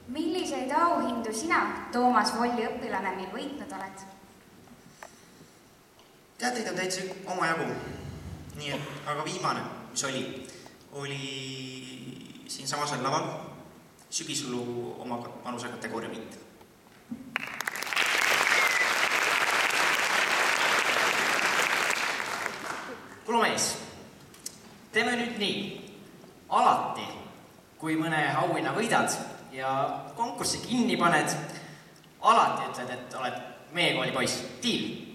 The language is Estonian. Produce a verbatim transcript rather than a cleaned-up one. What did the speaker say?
Milliseid auhindu sina, Toomas Volli õpilane, meil võitnud oled? Teateid on täitsa oma jagu. Nii et, aga viimane, mis oli, oli siin samasel laval sügisulu oma vanuse kategooria võit. Kulumees, teeme nüüd nii. Alati, kui mõne auhinna võidad ja konkurssi kinni paned, alati ütled, et oled meie kooli poiss. Tiil!